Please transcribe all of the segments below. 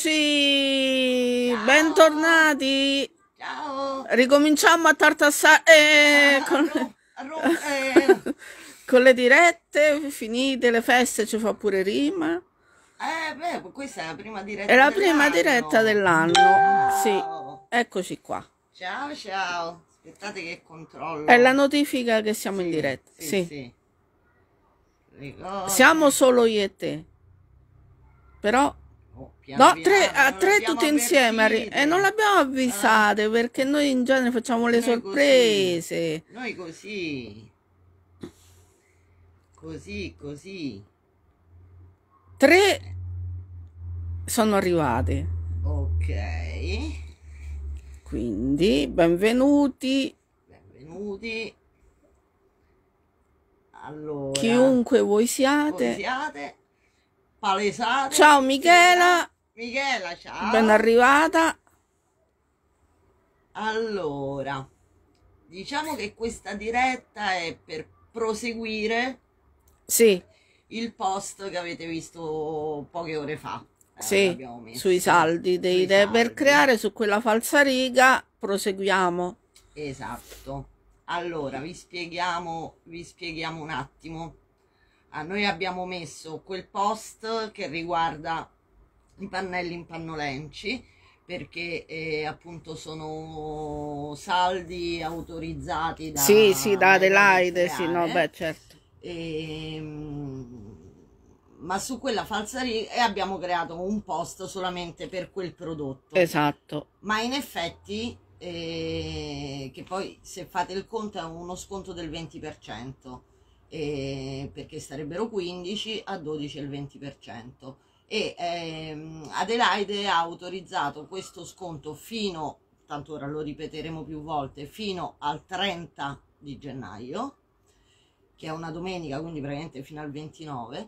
Eccoci, Ciao. bentornati. Ciao. Ricominciamo a tartassare con le dirette, finite le feste, ci fa pure rima. Beh, questa è la prima diretta È la dell'anno. prima diretta dell'anno, sì, Ciao. eccoci qua. Ciao, ciao. Aspettate che controllo. È la notifica che siamo in Sì, diretta, sì, sì. sì. Le cose. Siamo solo io e te, però... Piano No, piano, a non tre l'abbiamo tutte insieme avvertite. e non l'abbiamo avvisate perché noi in genere facciamo le Noi sorprese. Noi così. Così. 3 sono arrivate, Ok. quindi benvenuti Benvenuti. Allora, chiunque voi voi siate. siate palesate. Ciao Michela, Michela, ciao. ben arrivata. Allora, diciamo che questa diretta è per proseguire Sì, il post che avete visto poche ore fa. sì, L'abbiamo messo sui saldi dei sui idee per saldi. creare, su quella falsariga, proseguiamo. Esatto. Allora, vi spieghiamo un attimo. Noi abbiamo messo quel post che riguarda i pannelli in pannolenci, perché appunto sono saldi autorizzati da Sì, da Adelaide, Creare. sì, no, beh, certo. Ma su quella falsariga abbiamo creato un post solamente per quel prodotto. Esatto. Ma in effetti, che poi se fate il conto è uno sconto del 20%, perché sarebbero 15 a 12 il 20%. E Adelaide ha autorizzato questo sconto fino, tanto ora lo ripeteremo più volte, fino al 30 di gennaio, che è una domenica, quindi praticamente fino al 29,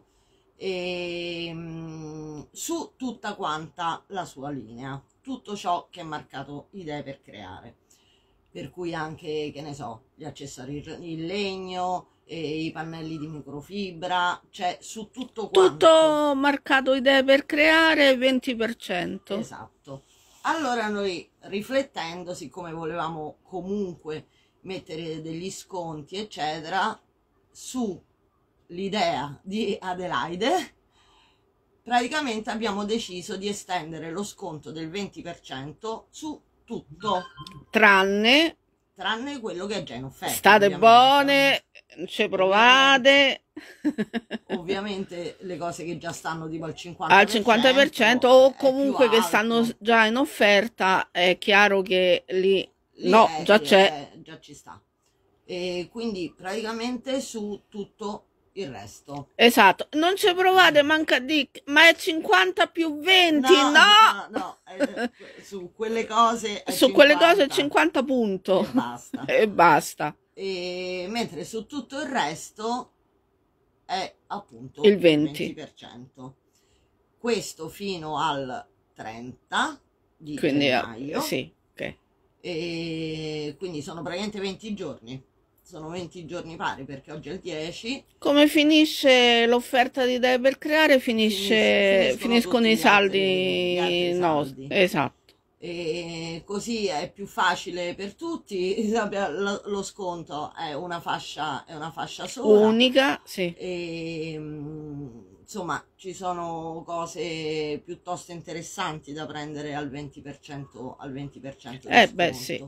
su tutta quanta la sua linea, tutto ciò che è marcato idee per creare, per cui anche, che ne so, gli accessori in legno, i pannelli di microfibra, cioè su tutto quanto. Tutto marcato idee per creare, 20%. Esatto. Allora noi, riflettendo, siccome volevamo comunque mettere degli sconti eccetera su l'idea di Adelaide, praticamente abbiamo deciso di estendere lo sconto del 20% su tutto, Tranne quello che è già in offerta. state ovviamente. buone, ci provate. Ovviamente le cose che già stanno tipo al 50%, Al 50% o è comunque più che alto. stanno già in offerta, è chiaro che lì no, già c'è. Già ci sta. E quindi praticamente su tutto il resto. Esatto, non ci provate manca di, ma è 50 più 20, No, su quelle cose è su 50, quelle cose è 50 punto e basta. E basta. Mentre su tutto il resto è appunto Il 20. 20%. Questo fino al 30 di Quindi gennaio. sì, ok. E quindi sono praticamente 20 giorni. Sono 20 giorni pari, perché oggi è il 10. Come finisce l'offerta di idee per creare, finiscono i saldi. Gli altri No, saldi. esatto. E così è più facile per tutti. Lo sconto è una fascia sola, Unica, sì. e insomma ci sono cose piuttosto interessanti da prendere al 20%, di Beh, sconto. sì.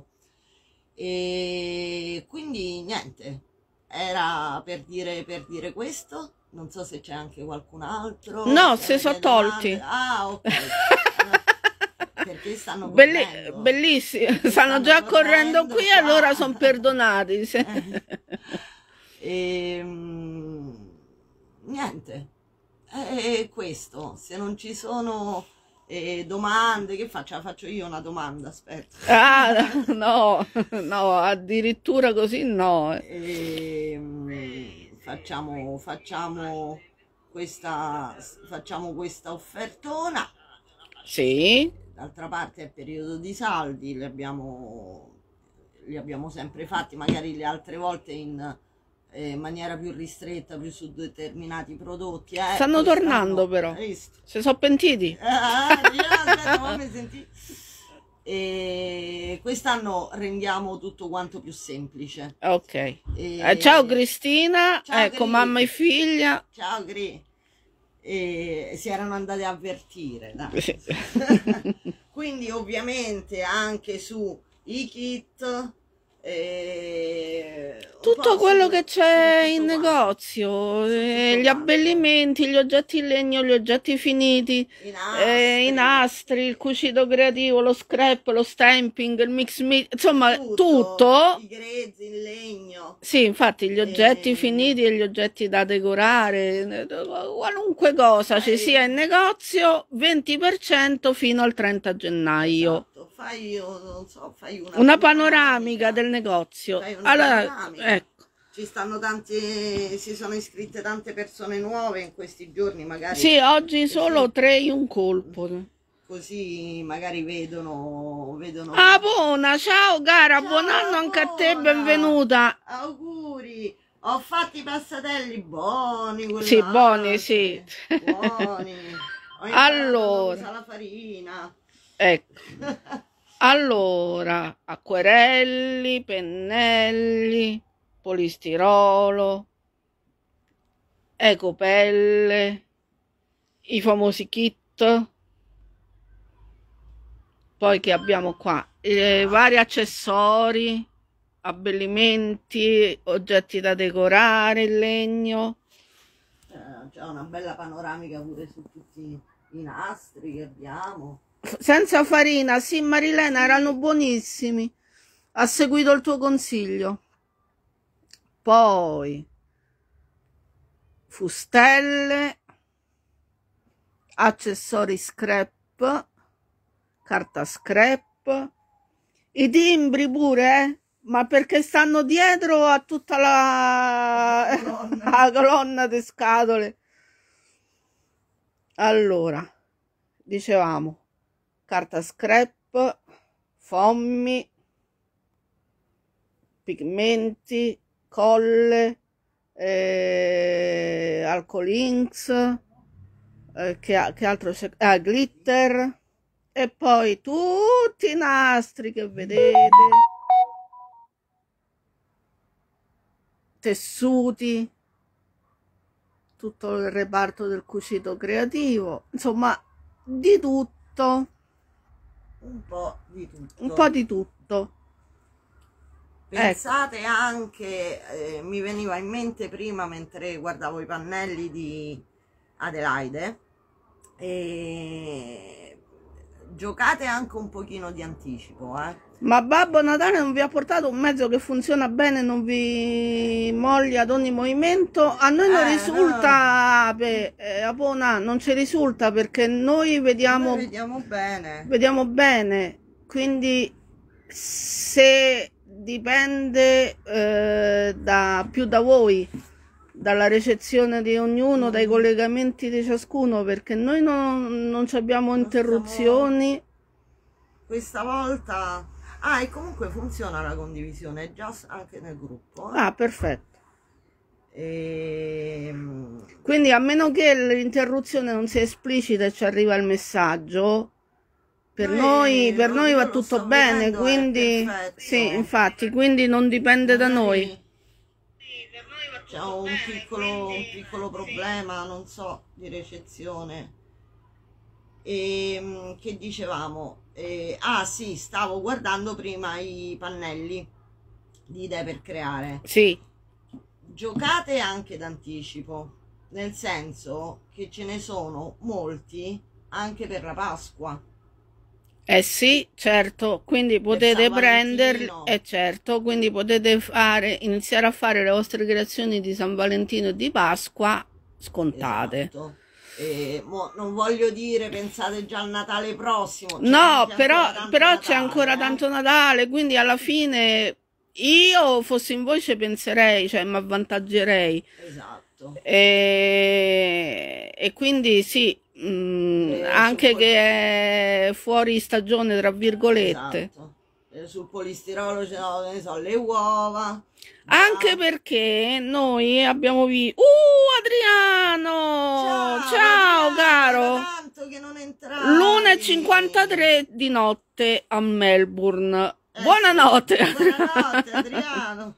E quindi niente, era per dire questo. Non so se c'è anche qualcun altro. No, se si sono avete tolti. domande. Ah, ok. Perché stanno correndo. Bellissimo, stanno già correndo qui, qua. allora sono perdonati. Niente, è questo. Se non ci sono domande, che faccio? Faccio io una domanda, aspetta. Ah, no, addirittura così no. Facciamo questa offertona. Sì. D'altra parte è periodo di saldi, li abbiamo sempre fatti, magari le altre volte in in maniera più ristretta, più su determinati prodotti. Stanno tornando però, si sono pentiti. Aspetta, fammi sentire. E quest'anno rendiamo tutto quanto più semplice. Ok. Ciao Cristina, ciao, ecco Gri. Mamma e figlia. Ciao Gri. Si erano andate a avvertire. Dai. Quindi ovviamente anche su i kit. Tutto quello che c'è in negozio, gli abbellimenti, gli oggetti in legno, gli oggetti finiti, i nastri, il cucito creativo, lo scrap, lo stamping, il mix media, insomma tutto. I grezzi in legno. Sì, infatti gli oggetti finiti e gli oggetti da decorare, qualunque cosa ci sia in negozio, 20% fino al 30 gennaio. Esatto. Fai una panoramica del negozio. Allora, ecco. Ci stanno si sono iscritte tante persone nuove in questi giorni, magari. Sì, oggi solo 3 in un colpo. Così magari vedono. Ah, buona, ciao cara, ciao, buon anno anche a te, benvenuta. Auguri. Ho fatto i passatelli buoni. Sì, buoni, sì. Buoni. Allora, la farina. Ecco. Allora, acquerelli, pennelli, polistirolo, ecopelle, i famosi kit. Poi che abbiamo qua? Vari accessori, abbellimenti, oggetti da decorare, in legno. C'è una bella panoramica pure su tutti i nastri che abbiamo. Senza farina, sì Marilena, erano buonissimi. Ha seguito il tuo consiglio. Poi fustelle, accessori scrap, carta scrap, i timbri pure, ma perché stanno dietro a tutta la colonna di scatole. Allora, dicevamo carta scrap, fogmi, pigmenti, colle, alcol inks, che altro c'è? Glitter, e poi tutti i nastri che vedete, tessuti, tutto il reparto del cucito creativo, insomma di tutto. Un po' di tutto. Un po' di tutto. Pensate anche, mi veniva in mente prima mentre guardavo i pannelli di Adelaide, e giocate anche un pochino di anticipo, Ma Babbo Natale non vi ha portato un mezzo che funziona bene, non vi moglia ad ogni movimento? A noi non risulta, Apona, non ci risulta perché noi vediamo bene, quindi se dipende più da voi, dalla recezione di ognuno, dai collegamenti di ciascuno, perché noi non abbiamo interruzioni. Questa volta... Ah, e comunque funziona la condivisione, già anche nel gruppo. Ah, perfetto. Quindi a meno che l'interruzione non sia esplicita e ci arriva il messaggio, per noi va tutto bene, quindi sì, infatti, quindi non dipende da noi. C'è un piccolo problema, non so, di ricezione. Che dicevamo? Sì, stavo guardando prima i pannelli di idee per creare. Sì. Giocate anche d'anticipo, nel senso che ce ne sono molti anche per la Pasqua. Sì, certo, quindi potete prenderli, certo, quindi potete iniziare a fare le vostre creazioni di San Valentino e di Pasqua scontate. Esatto. Non voglio dire pensate già al Natale prossimo, no, però c'è ancora tanto Natale, quindi alla fine io fossi in voi ci penserei, cioè mi avvantaggerei. Esatto. E quindi sì, anche che è fuori stagione tra virgolette. sul polistirolo c'erano, che ne so, le uova. Anche perché noi abbiamo visto... Adriano! Ciao, Adriano, caro! era tanto che non entravi. l'1:53 di notte a Melbourne. Buonanotte! Sì. Buonanotte, Adriano!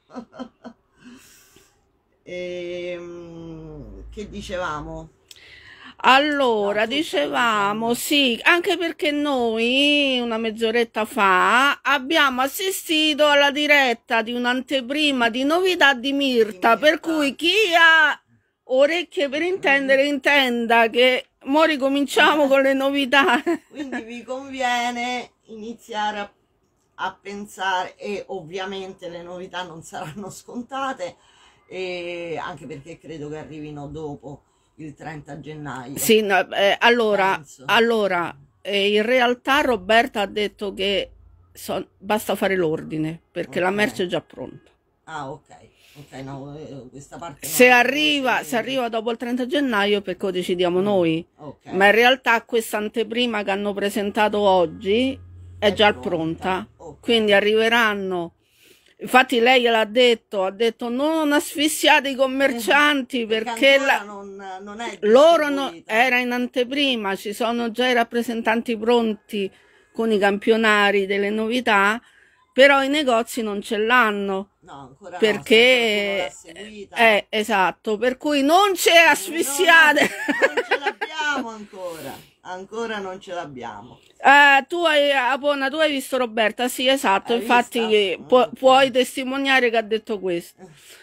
Che dicevamo? Allora, No, tu dicevamo stavi sì, anche perché noi una mezz'oretta fa abbiamo assistito alla diretta di un'anteprima di novità di Mirta, per cui chi ha orecchie per intendere intenda che mo ricominciamo con le novità. Quindi vi conviene iniziare a pensare, e ovviamente le novità non saranno scontate, e anche perché credo che arrivino dopo il 30 gennaio. Sì, no, allora, Penso. in realtà Roberta ha detto che basta fare l'ordine perché la Ok. merce è già pronta. Ah, ok, no, questa parte no, Se non arriva dopo il 30 gennaio perché lo decidiamo noi, ok. ma in realtà questa anteprima che hanno presentato oggi è già pronta, ok. quindi arriveranno. Infatti lei gliel'ha detto, ha detto non asfissiate i commercianti perché ancora non è loro distribuita. era in anteprima, ci sono già i rappresentanti pronti con i campionari delle novità, però i negozi non ce l'hanno. No, ancora perché no, seguita. esatto, per cui non ci asfissiate. Non ce l'abbiamo ancora non ce l'abbiamo. Aponna, tu hai visto Roberta? Sì, esatto, Hai infatti vista? puoi testimoniare che ha detto questo.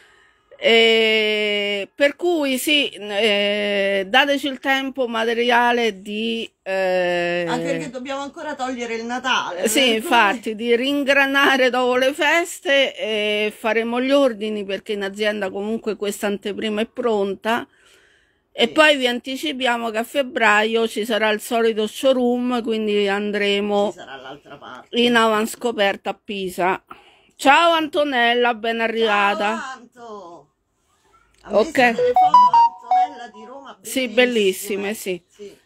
Per cui sì, dateci il tempo materiale di... Anche perché dobbiamo ancora togliere il Natale. Sì, infatti, di ringranare dopo le feste e faremo gli ordini perché in azienda comunque questa anteprima è pronta. E poi vi anticipiamo che a febbraio ci sarà il solito showroom, quindi andremo in avanscoperta a Pisa. Ciao Antonella, ben arrivata. Ciao Anto. Ok. Delle foto Antonella di Roma, sì, bellissime, sì.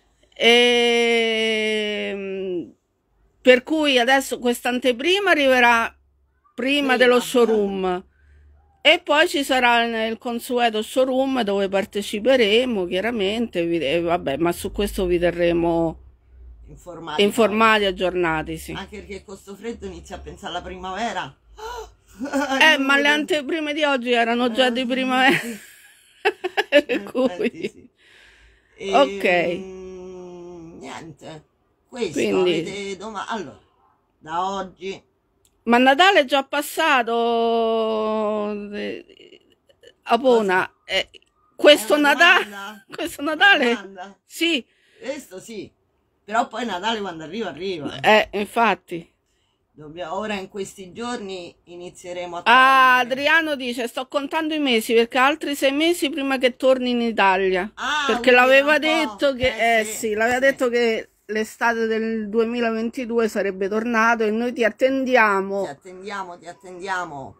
Per cui adesso questa anteprima arriverà prima dello showroom. E poi ci sarà il consueto showroom dove parteciperemo, chiaramente, vabbè, ma su questo vi terremo informati, aggiornati, sì. Anche perché con sto freddo inizia a pensare alla primavera. Ma le anteprime di oggi erano già di primavera. Per cui... Ok. Niente. Questo quindi... avete domani. Allora, da oggi... Ma Natale è già passato, Apona, questo Natale, sì. Questo sì, però poi Natale quando arriva. Infatti. Ora in questi giorni inizieremo a togliere. Adriano dice, sto contando i mesi perché altri 6 mesi prima che torni in Italia, perché quindi l'aveva detto che, l'aveva detto che l'estate del 2022 sarebbe tornato e noi ti attendiamo. Ti attendiamo.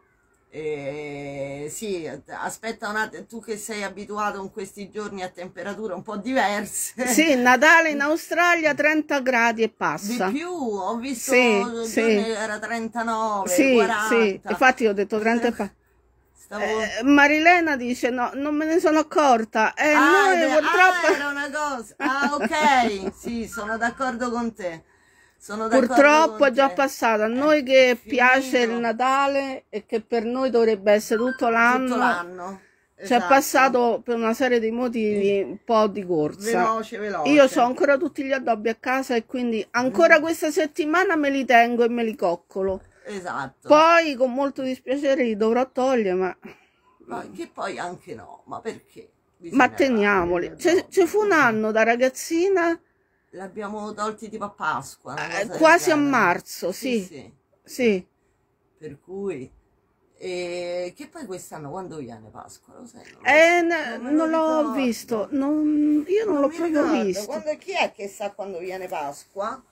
Sì, aspetta un attimo, tu che sei abituato in questi giorni a temperature un po' diverse. Sì, Natale in Australia 30 gradi e passa. Di più, ho visto era 39, 40. Sì, infatti ho detto 30 e passa. Marilena dice no, non me ne sono accorta. Noi purtroppo... era una cosa. Ok, sì, sono d'accordo con te. Purtroppo è già passato. A noi che piace il Natale e che per noi dovrebbe essere tutto l'anno. Ci è passato per una serie di motivi un po' di corsa. Veloce. Io ho ancora tutti gli addobbi a casa e quindi ancora questa settimana me li tengo e me li coccolo. Esatto. Poi con molto dispiacere li dovrò togliere, ma che poi anche no, ma perché? Ma teniamoli. Ci fu un anno da ragazzina. L'abbiamo tolti tipo a Pasqua. Quasi a marzo, sì. Per cui... che poi quest'anno quando viene Pasqua? Lo sai? Non l'ho visto. Io non l'ho proprio visto. Chi è che sa quando viene Pasqua?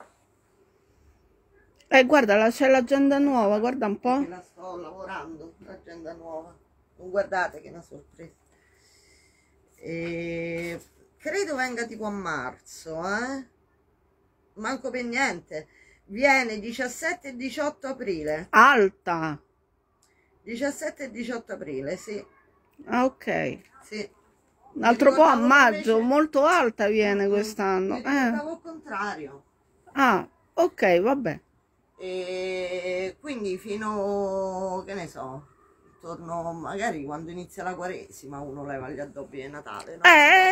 Guarda, c'è l'agenda nuova, guarda un po'. La sto lavorando, l'agenda nuova. Non guardate che è una sorpresa. Credo venga tipo a marzo, manco per niente. Viene 17 e 18 aprile. Alta. 17 e 18 aprile, sì. Ah, ok. Sì. Un altro po' a maggio, invece... molto alta viene quest'anno. Mi ricordavo il contrario. Ah, ok, vabbè. E quindi fino, che ne so, torno magari quando inizia la Quaresima uno leva gli addobbi di Natale, no?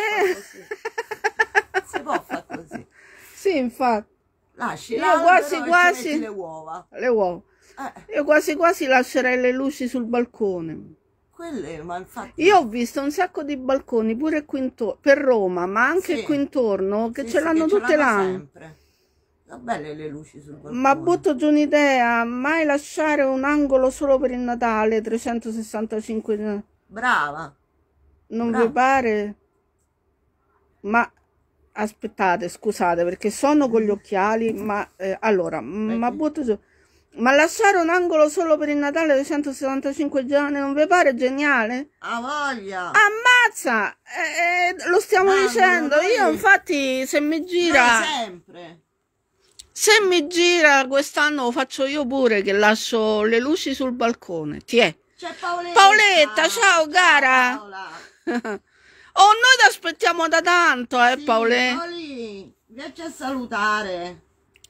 Si può fare così. Sì, infatti. Lasci Io l'albero quasi e ci metti le uova. Le uova. Io quasi lascerei le luci sul balcone. Quelle, ma infatti... Io ho visto un sacco di balconi pure qui intorno, per Roma, ma anche sì, qui intorno, che sì, ce l'hanno tutte l'anno. sempre. Sono belle le luci sul balcone. Ma butto giù un'idea, mai lasciare un angolo solo per il Natale, 365 giorni. Brava. Non Brava. vi pare? Ma aspettate, scusate, perché sono con gli occhiali, ma allora, ma butto giù. Ma lasciare un angolo solo per il Natale 365 giorni non vi pare geniale? A voglia! Ammazza! Lo stiamo dicendo. Io infatti se mi gira... sempre. Se mi gira quest'anno lo faccio io pure, che lascio le luci sul balcone. Tiè. C'è Paoletta! Paoletta, ciao cara! Oh, noi ti aspettiamo da tanto, sì, Paoletta. Paoli, vieni a salutare.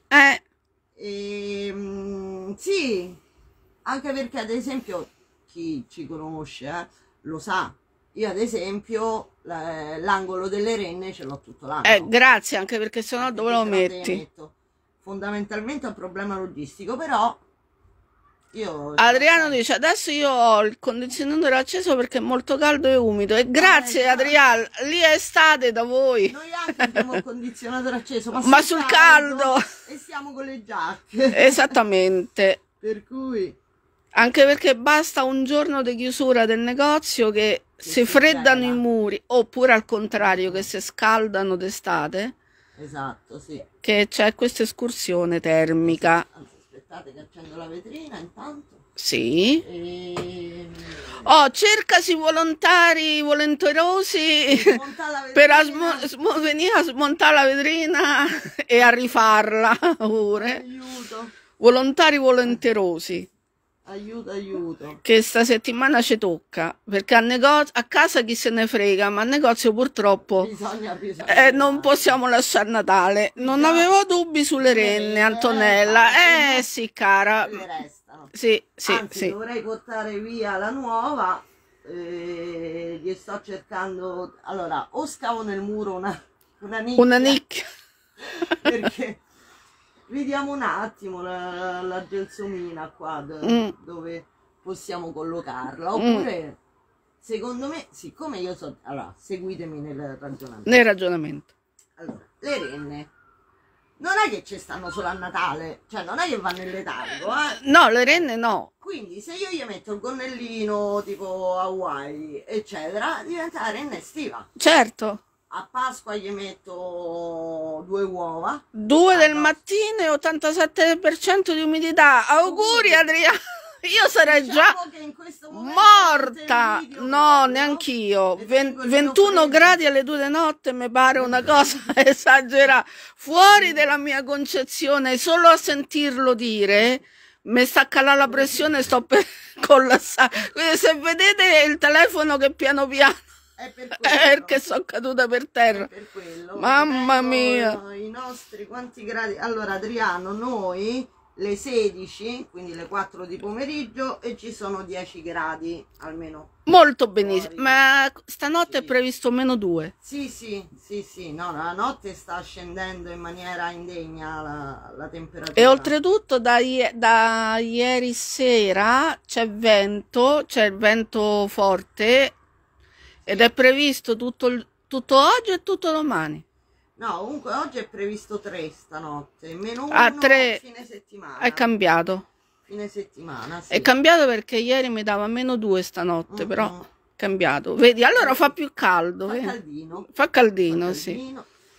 Sì, anche perché ad esempio chi ci conosce lo sa, io ad esempio l'angolo delle renne ce l'ho tutto l'anno. Grazie, anche perché sennò dove lo metti? Fondamentalmente è un problema logistico, però io... Adriano dice adesso io ho il condizionatore acceso perché è molto caldo e umido, e grazie Adriano, lì è estate da voi. Noi anche abbiamo il condizionatore acceso, ma sul caldo e siamo con le giacche. Esattamente. Per cui anche perché basta un giorno di chiusura del negozio che si freddano i muri, oppure al contrario che si scaldano d'estate. Esatto, sì. Che c'è questa escursione termica. Anzi, aspettate che accendo la vetrina intanto. Sì. Oh, cercasi volontari volenterosi per venire a smontare la vetrina e a rifarla pure. Aiuto. Volontari volenterosi. Aiuto. Che sta settimana ci tocca, perché a casa chi se ne frega, ma al negozio purtroppo bisogna non possiamo lasciare Natale. Non avevo dubbi sulle renne, Antonella. Sì, cara. Restano. Sì. Anzi, dovrei portare via la nuova. Gli sto cercando. Allora, o scavo nel muro una nicchia. Una nicchia. Perché vediamo un attimo la gelsomina qua dove possiamo collocarla, oppure secondo me, siccome io so, allora seguitemi nel ragionamento. Allora, le renne non è che ci stanno solo a Natale, cioè non è che vanno in letargo, no, le renne no. Quindi se io gli metto il gonnellino tipo Hawaii eccetera, diventa la renna estiva. Certo. A Pasqua gli metto 2 uova. 2 del mattino e 87% di umidità. Auguri Adriano. Io sarei già morta. No, neanch'io. 21 gradi alle 2 di notte mi pare una cosa esagerata. Fuori dalla mia concezione, solo a sentirlo dire mi sta calando la pressione, sto per collassare. Quindi se vedete il telefono che piano piano è perché sono caduta per terra. Per quello. Mamma mia. I nostri quanti gradi? Allora Adriano, noi le 16, quindi le 4 di pomeriggio, e ci sono 10 gradi almeno. Molto benissimo, ma stanotte è previsto -2. Sì, no, la notte sta scendendo in maniera indegna la temperatura. E oltretutto da ieri sera c'è il vento forte, ed è previsto tutto oggi e tutto domani. No, comunque oggi è previsto 3 stanotte, -1 3 fine settimana. È cambiato. Fine settimana, sì. È cambiato perché ieri mi dava -2 stanotte, però è cambiato. Vedi, allora fa più caldo. Fa caldino, sì.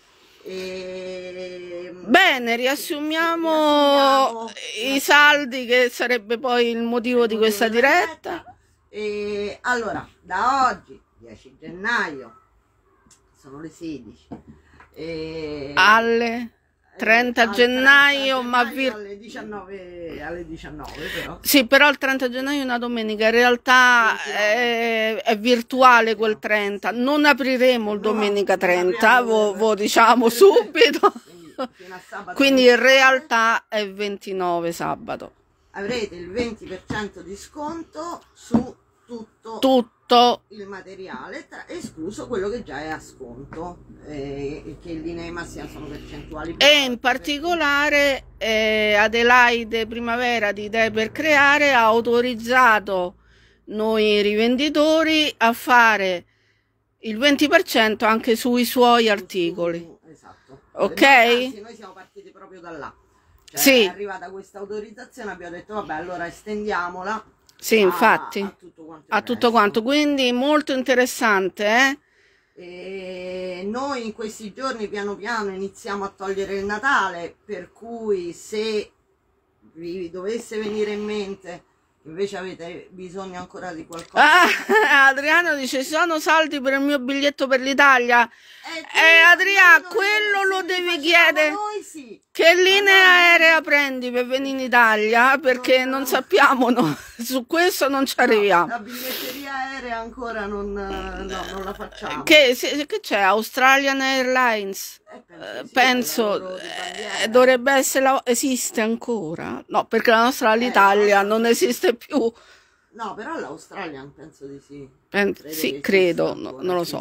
Bene, riassumiamo i saldi, che sarebbe poi il motivo di questa diretta. Allora, da oggi 10 gennaio sono le 16 alle 30 gennaio, ma alle 19 però. Sì, però il 30 gennaio è una domenica, in realtà è virtuale quel 30, non apriremo il domenica 30, lo diciamo subito, quindi in realtà è 29 sabato. Avrete il 20% di sconto su tutto il materiale, escluso quello che già è a sconto, che in linea di massima sono percentuali. E in particolare Adelaide Primavera di Idee per Creare ha autorizzato noi rivenditori a fare il 20% anche sui suoi articoli. Esatto. Ok? Anzi, noi siamo partiti proprio da là. Cioè, sì. È arrivata questa autorizzazione, abbiamo detto vabbè, allora estendiamola. Sì, infatti, a tutto quanto, quindi molto interessante, E noi in questi giorni piano piano iniziamo a togliere il Natale, per cui se vi dovesse venire in mente invece avete bisogno ancora di qualcosa. Adriano dice: ci sono saldi per il mio biglietto per l'Italia. Adriano, quello lo devi chiedere. Noi sì. Che linea aerea prendi per venire in Italia? Perché non sappiamo, no, su questo non ci arriviamo. La biglietteria aerea ancora non la facciamo. Che c'è? Australian Airlines? Penso dovrebbe essere, esiste ancora? No, perché la nostra l'Italia non esiste più. No, però l'Australian penso di sì. Sì, credo, non lo so.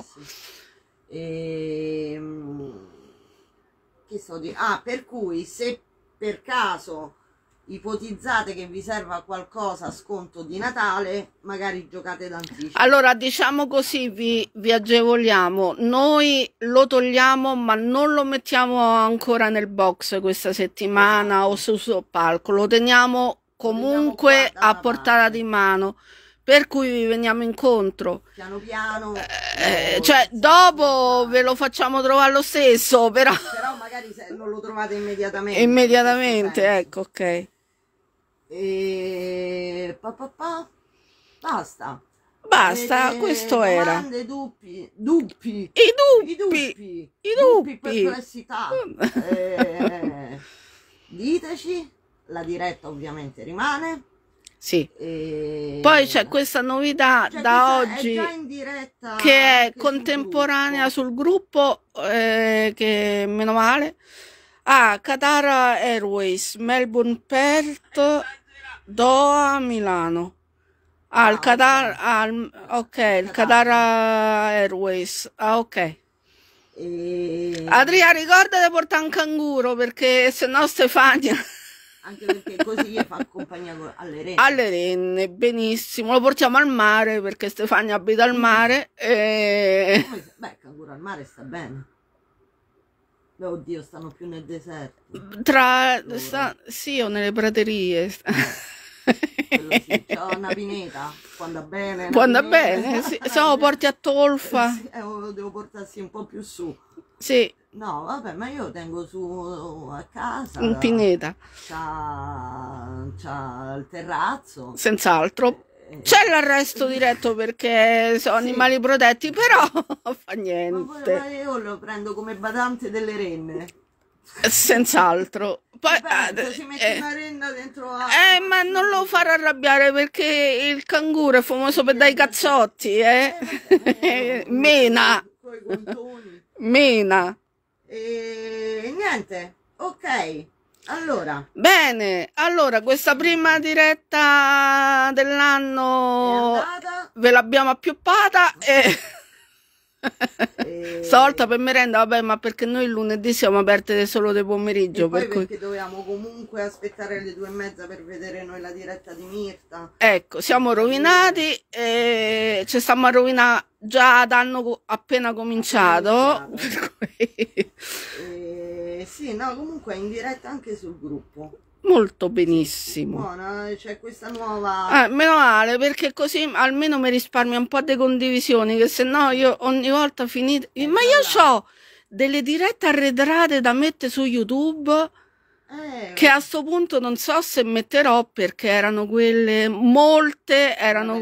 Che so di... per cui se per caso ipotizzate che vi serva qualcosa a sconto di Natale, magari giocate d'anticipo. Allora, diciamo così, vi agevoliamo, noi lo togliamo ma non lo mettiamo ancora nel box questa settimana, esatto, o sul palco, lo teniamo comunque a portata di mano, per cui vi veniamo incontro piano piano, cioè dopo ve lo facciamo trovare lo stesso, però magari se non lo trovate immediatamente, ecco, ok. Basta, questo era. Domande, dubbi, perplessità, diteci, la diretta ovviamente rimane. Sì. Poi c'è questa novità da oggi che è contemporanea sul gruppo, che meno male. Qatar Airways, Melbourne, Perth, Doha, Milano. Il Qatar, il Qatar Airways. Ok. Adria, ricorda di portare un canguro, perché sennò Stefania... Anche perché così gli fa compagnia alle renne. Alle renne, benissimo. Lo portiamo al mare, perché Stefania abita al mare. Beh, il canguro al mare sta bene. Oddio, stanno più nel deserto. Sì, o nelle praterie. Sì. C'ho una pineta, quando va bene. Quando va bene, sì. Se lo porti a Tolfa. Sì, devo portarsi un po' più su. Sì. No, vabbè, ma io tengo su a casa. In pineta. C'ha il terrazzo. Senz'altro. C'è l'arresto diretto perché sono animali protetti, però fa niente. Ma io lo prendo come badante delle renne. Senz'altro. Poi ci metti una renna dentro ma non lo farà arrabbiare, perché il canguro è famoso per dai cazzotti, mena. Mena. E niente, ok. Allora. Bene, allora questa prima diretta dell'anno ve l'abbiamo appioppata stavolta per merenda, vabbè, ma perché noi il lunedì siamo aperte solo del pomeriggio, perché dovevamo comunque aspettare le 2:30 per vedere noi la diretta di Mirta. Ecco, siamo rovinati, ci stiamo a rovinare già ad anno appena cominciato. Sì, no, comunque è in diretta anche sul gruppo. Molto benissimo. Buona, c'è questa nuova... meno male, perché così almeno mi risparmio un po' di condivisioni, che se no io ogni volta finito... Ma io ho delle dirette arretrate da mettere su YouTube, che a sto punto non so se metterò, perché erano quelle, molte erano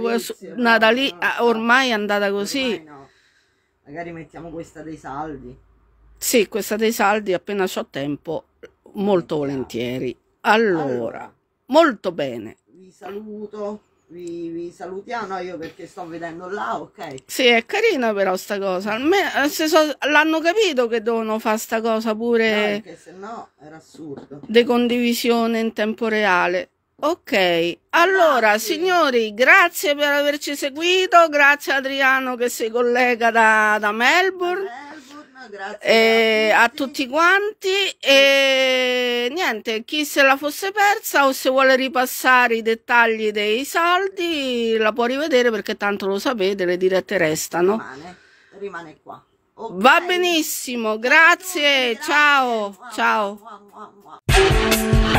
ormai è andata così. No. Magari mettiamo questa dei saldi. Sì, questa dei saldi, appena c'ho tempo, molto volentieri. Allora, molto bene. Vi saluto, vi salutiamo, no, io perché sto vedendo là, ok? Sì, è carina però sta cosa. Almeno, l'hanno capito che devono fare sta cosa No, pure perché se no era assurdo. di condivisione in tempo reale. Ok, allora Grazie. signori, grazie per averci seguito, grazie Adriano che si collega da Melbourne. Grazie A tutti quanti e niente, chi se la fosse persa o se vuole ripassare i dettagli dei saldi la può rivedere perché tanto lo sapete, le dirette restano. Rimane qua. Okay. Va benissimo, grazie, ciao, ciao.